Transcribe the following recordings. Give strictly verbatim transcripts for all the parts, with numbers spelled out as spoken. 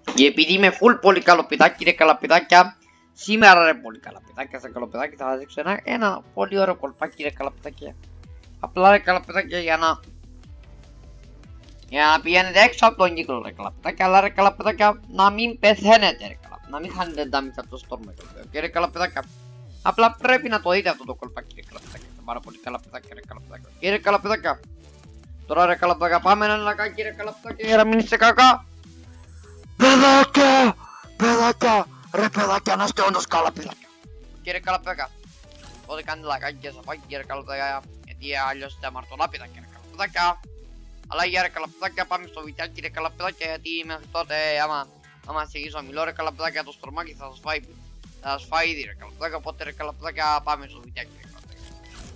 Και επειδή είμαι full πολύ καλό παιδάκι, ρε καλά παιδάκια, σήμερα ρε πολύ καλά παιδάκια, σαν καλό παιδάκι θα σας δείξω ένα, ένα πολύ ωραίο κολπάκι ρε καλά παιδάκια. Απλά ρε καλά παιδάκια για να... Για να πηγαίνετε έξω από τον κύκλο ρε καλά παιδάκια, αλλά ρε καλά παιδάκια να μην πεθαίνετε ρε καλά, να μην χάνετε damage από το στόρμα και ρε καλά παιδάκια. Απλά πρέπει να το δείτε αυτό το κολπάκι ρε καλά παιδάκια, είναι πάρα πολύ καλά παιδάκια ρε καλά παιδάκια. Και ρε καλά παιδάκια, τώρα ρε καλά παιδάκια πάμε ένα λακάκι ρε καλά παιδάκια για να μην είστε κακά. Παιδάκια! Παιδάκια! Ρε παιδάκια, να είστε όντως καλά παιδάκια. Κύριε καλά παιδάκια, τότε κάνετε λακάκι και σαφάκι κύριε καλά παιδάκια, γιατί αλλιώς είστε αμαρτωλά παιδάκια ρε καλά παιδάκια. Αλλά για ρε καλά παιδάκια πάμε στο βιντεάκι ρε καλά παιδάκια, γιατί μέχρι τότε άμα, άμα συνεχίσω μιλώ ρε καλά παιδάκια το στορμάκι θα σας φάει, θα σας φάει ήδη ρε καλά παιδάκια, οπότε ρε καλά παιδάκια πάμε στο βιντεάκι ρε καλά παιδάκια.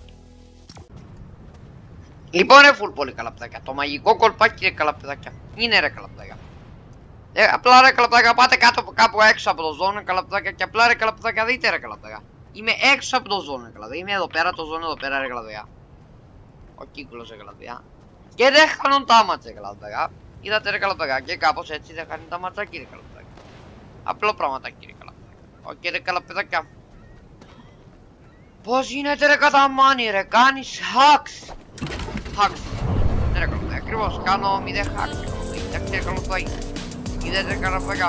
Λοιπόν ρε φουλ πολύ καλά παιδάκια, το μαγικό κολπάκι ρε καλά παιδάκια, είναι ρε καλά παιδάκια. Ε, απλά ρε καλαπτάκια, πάτε κάτω κάπου έξω από το ζώνο καλαπτάκια και απλά ρε καλαπτάκια, δείτε ρε καλαπτάκια. Είμαι έξω από το ζώνο καλαπτάκια, είμαι εδώ πέρα, το ζώνο εδώ πέρα ρε καλαπτάκια. Ο κύκλος ρε καλαπτάκια. Και δεν χάνουν τα μάτσα ρε καλαπτάκια. Είδατε ρε καλαπτάκια και κάπως έτσι δεν χάνουν τα μάτσα κύριε καλαπτάκια. Απλό πράγματα κύριε καλαπτάκια. Οκ ρε καλαπτάκια. Πώς γίνεται ρε καταμάνι ρε, κάνεις hacks. Hacks. Ναι ρε καλαπτάκια, ακριβώς κάνω μηδέν hacks ρε καλαπτάκια. Είδατε ρε καλά παιδάκια.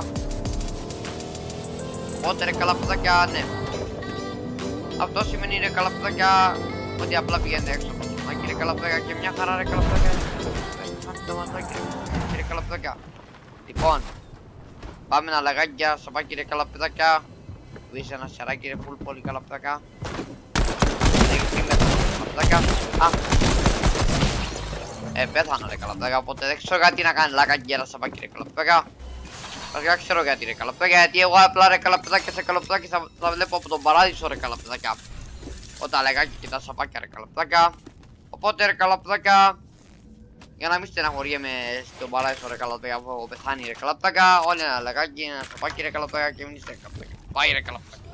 Οπότε ρε καλά παιδάκια, ναι. Αυτό σημαίνει ρε καλά παιδάκια ότι απλά πηγαίνετε έξω από το ζωνάκι ρε καλά παιδάκια και μια χαρά ρε καλά παιδάκια. Ρε καλά παιδάκια. Λοιπόν, πάμε ένα λαγάκια, σαπάκι ρε καλά παιδάκια. Που είσαι ένα σιαράκι ρε φουλ πολύ καλά παιδάκια. Α, ε, πέθανα ρε καλά παιδάκια, οπότε δεν ξέρω γιατί να κάνει λαγάκια ένα σαπάκι ρε καλά παιδάκια. Βασικά ξέρω γιατί ρε καλαπτάκια, γιατί εγώ απλά ρε καλαπτάκια σε καλαπτάκια θα, θα βλέπω από τον παράδεισο ρε καλαπτάκια. Όταν λεγάκι και τα σαπάκια ρε καλαπτάκια. Οπότε ρε καλαπτάκια, για να μην στεναχωριέμαι στον παράδεισο ρε καλαπτάκια που έχω πεθάνει ρε καλαπτάκια, όλοι ένα λεγάκι, ένα σαπάκι ρε καλαπτάκια και μην είστε ρε καλαπτάκια. Πάει ρε καλαπτάκια.